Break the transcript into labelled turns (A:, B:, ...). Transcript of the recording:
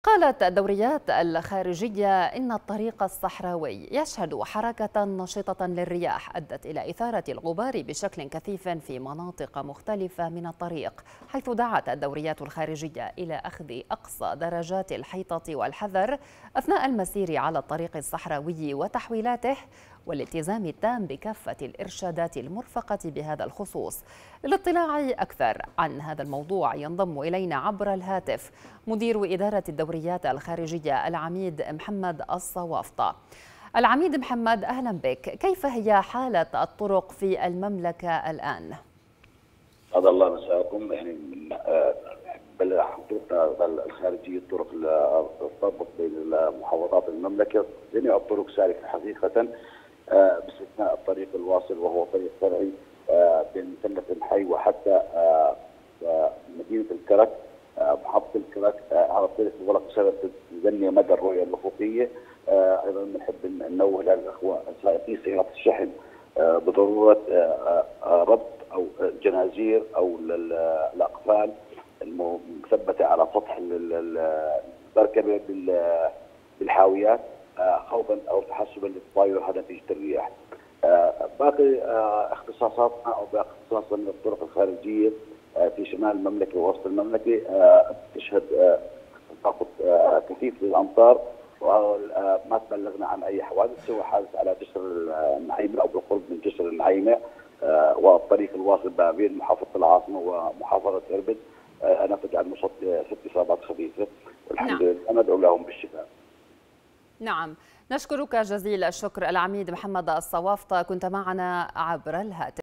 A: قالت الدوريات الخارجية إن الطريق الصحراوي يشهد حركة نشطة للرياح أدت إلى إثارة الغبار بشكل كثيف في مناطق مختلفة من الطريق، حيث دعت الدوريات الخارجية إلى أخذ أقصى درجات الحيطة والحذر أثناء المسير على الطريق الصحراوي وتحويلاته، والالتزام التام بكافة الإرشادات المرفقة بهذا الخصوص. للاطلاع أكثر عن هذا الموضوع ينضم إلينا عبر الهاتف مدير إدارة الدوريات الخارجية العميد محمد الصوافطة. العميد محمد، أهلا بك. كيف هي حالة الطرق في المملكة الآن؟
B: أسعد الله مساءكم. بالطرق الخارجية، الطرق التربط بين محافظات المملكة، جميع الطرق سالكة حقيقة باستثناء الطريق الواصل وهو طريق فرعي بين مثلث الحي وحتى مدينة الكرك، محافظة الكرك. على الطريق المغلق بسبب تدني مدى الرؤية الأفقية. أيضا بنحب ننوه للأخوة سائقي سيارات الشحن بضرورة ربط أو جنازير أو الأقفال المثبتة على سطح المركبة بالحاويات خوفا أو تحسبا للتطاير نتيجة الرياح. باقي اختصاصاتنا أو باقي اختصاصنا من الطرق الخارجية في شمال المملكة ووسط المملكة تشهد تساقط كثيف للأمطار، وما تبلغنا عن أي حوادث سوى حادث على جسر النعيمة أو بالقرب من جسر النعيمة والطريق الواصل ما بين محافظة العاصمة ومحافظة إربد نتج عن 6 إصابات خفيفة، والحمد لله ندعو لهم بالشفاء.
A: نعم، نشكرك جزيل الشكر العميد محمد الصوافطة، كنت معنا عبر الهاتف.